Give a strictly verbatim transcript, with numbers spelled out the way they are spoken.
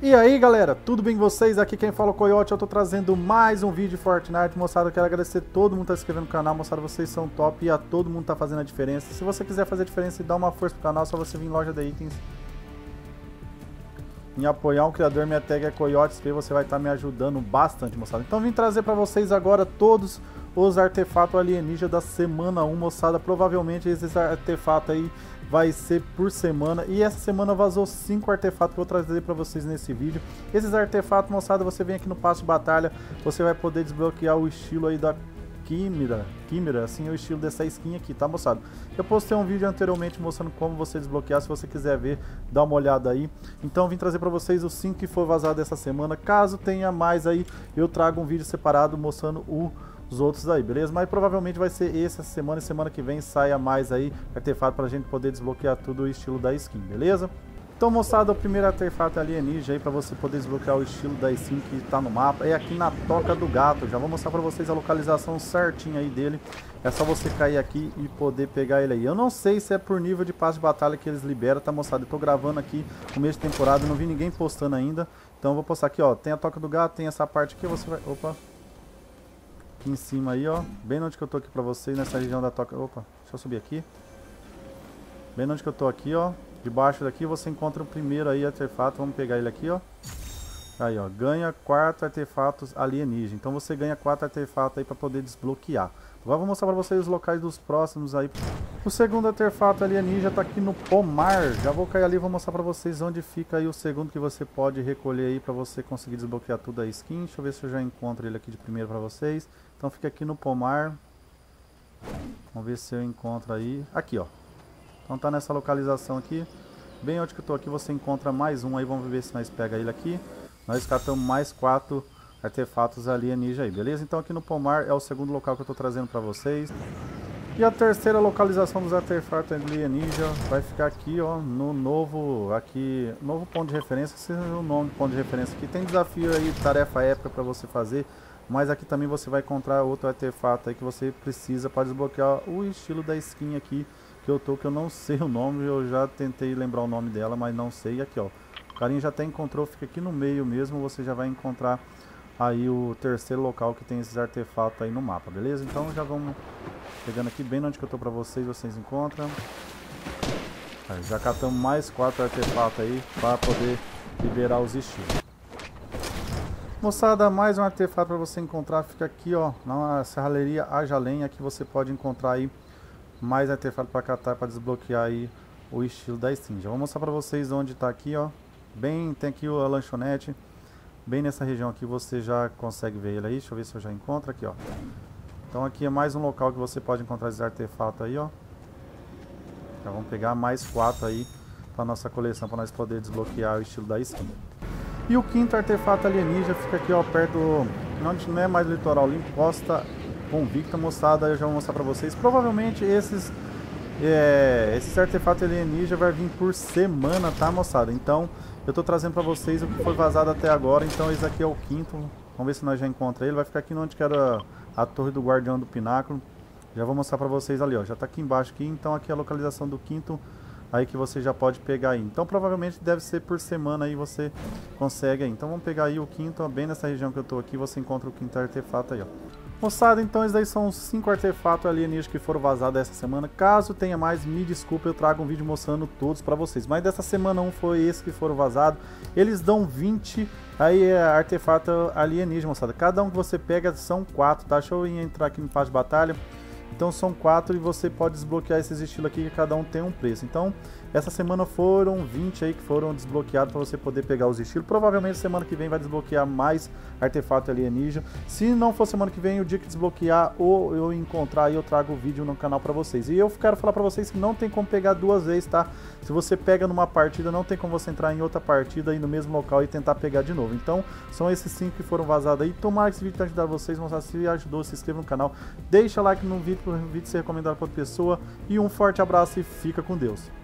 E aí galera, tudo bem com vocês? Aqui quem fala é o Coyote, eu tô trazendo mais um vídeo de Fortnite. Moçada, eu quero agradecer todo mundo que tá se inscrevendo no canal. Moçada, vocês são top e a todo mundo tá fazendo a diferença. Se você quiser fazer a diferença e dar uma força pro canal, é só você vir em loja de itens em apoiar um criador. Minha tag é Coyote, você vai estar me ajudando bastante, moçada. Então vim trazer pra vocês agora todos os artefatos alienígenas da semana um, moçada. Provavelmente esses artefatos aí vai ser por semana, e essa semana vazou cinco artefatos que eu vou trazer para vocês nesse vídeo. Esses artefatos, moçada, você vem aqui no passo de batalha, você vai poder desbloquear o estilo aí da Quimera, Quimera, assim é o estilo dessa skin aqui, tá, moçada? Eu postei um vídeo anteriormente mostrando como você desbloquear, se você quiser ver, dá uma olhada aí. Então vim trazer para vocês os cinco que foi vazado essa semana. Caso tenha mais aí, eu trago um vídeo separado mostrando o os outros aí, beleza? Mas provavelmente vai ser essa semana e semana que vem saia mais aí artefato pra gente poder desbloquear tudo o estilo da skin, beleza? Então, moçada, o primeiro artefato alienígena aí pra você poder desbloquear o estilo da skin que tá no mapa é aqui na Toca do Gato. Já vou mostrar pra vocês a localização certinha aí dele. É só você cair aqui e poder pegar ele aí. Eu não sei se é por nível de passe de batalha que eles liberam, tá, moçada? Eu tô gravando aqui no mês de temporada, não vi ninguém postando ainda. Então eu vou postar aqui, ó, tem a Toca do Gato, tem essa parte aqui, você vai... Opa! Aqui em cima aí, ó, bem onde que eu tô aqui pra vocês, nessa região da toca. Opa, deixa eu subir aqui. Bem onde que eu tô aqui, ó, debaixo daqui você encontra o primeiro aí artefato. Vamos pegar ele aqui, ó. Aí, ó, ganha quatro artefatos alienígenas. Então você ganha quatro artefatos aí pra poder desbloquear. Agora eu vou mostrar pra vocês os locais dos próximos aí. O segundo artefato alienígena tá aqui no pomar. Já vou cair ali e vou mostrar pra vocês onde fica aí o segundo que você pode recolher aí pra você conseguir desbloquear tudo a skin. Deixa eu ver se eu já encontro ele aqui de primeiro pra vocês. Então fica aqui no pomar. Vamos ver se eu encontro aí. Aqui, ó. Então tá nessa localização aqui. Bem onde que eu tô aqui você encontra mais um aí. Vamos ver se nós pega ele aqui. Nós catamos mais quatro artefatos alienígenas aí, beleza? Então aqui no pomar é o segundo local que eu tô trazendo pra vocês. E a terceira localização dos artefatos alienígenas vai ficar aqui, ó, no novo, aqui, novo ponto de referência. Esse é o nome do ponto de referência aqui. Tem desafio aí, tarefa épica pra você fazer. Mas aqui também você vai encontrar outro artefato aí que você precisa para desbloquear o estilo da skin aqui que eu tô, que eu não sei o nome. Eu já tentei lembrar o nome dela, mas não sei. Aqui, ó, o carinha já até encontrou, fica aqui no meio mesmo. Você já vai encontrar aí o terceiro local que tem esses artefatos aí no mapa, beleza? Então já vamos pegando aqui bem onde que eu tô pra vocês, vocês encontram. Aí, já catamos mais quatro artefatos aí para poder liberar os estilos. Moçada, mais um artefato para você encontrar, fica aqui, ó, na serralheria Ajalém. Aqui você pode encontrar aí mais artefato para catar, para desbloquear aí o estilo da skin. Já vou mostrar para vocês onde tá aqui, ó. Bem, tem aqui a lanchonete. Bem nessa região aqui você já consegue ver ele aí. Deixa eu ver se eu já encontro aqui, ó. Então aqui é mais um local que você pode encontrar esses artefatos aí, ó. Já vamos pegar mais quatro aí para nossa coleção, para nós poder desbloquear o estilo da skin. E o quinto artefato alienígena fica aqui, ó, perto do... Não, não é mais Litoral Limpo, Costa Convicta, moçada. Eu já vou mostrar pra vocês. Provavelmente esses é, esses artefatos alienígenas vai vir por semana, tá, moçada? Então eu tô trazendo pra vocês o que foi vazado até agora. Então esse aqui é o quinto. Vamos ver se nós já encontramos ele. Vai ficar aqui onde que era a Torre do Guardião do Pináculo. Já vou mostrar pra vocês ali, ó. Já tá aqui embaixo aqui. Então aqui é a localização do quinto aí que você já pode pegar aí. Então provavelmente deve ser por semana aí você consegue aí. Então vamos pegar aí o quinto, ó, bem nessa região que eu tô aqui, você encontra o quinto artefato aí, ó. Moçada, então esses daí são os cinco artefatos alienígenas que foram vazados essa semana. Caso tenha mais, me desculpa, eu trago um vídeo mostrando todos pra vocês. Mas dessa semana um foi esse que foram vazados. Eles dão vinte aí é artefato alienígena, moçada. Cada um que você pega são quatro, tá? Deixa eu entrar aqui no passo de batalha. Então são quatro e você pode desbloquear esses estilos aqui que cada um tem um preço. Então essa semana foram vinte aí que foram desbloqueados para você poder pegar os estilos. Provavelmente semana que vem vai desbloquear mais artefato alienígena. Se não for semana que vem, o dia que desbloquear ou eu encontrar aí, eu trago o vídeo no canal para vocês. E eu quero falar para vocês que não tem como pegar duas vezes, tá? Se você pega numa partida, não tem como você entrar em outra partida aí no mesmo local e tentar pegar de novo. Então são esses cinco que foram vazados aí. Tomara que esse vídeo tenha ajudado vocês. Mostrar se ajudou, se inscreva no canal. Deixa like no vídeo para o vídeo ser recomendado para outra pessoa. E um forte abraço e fica com Deus.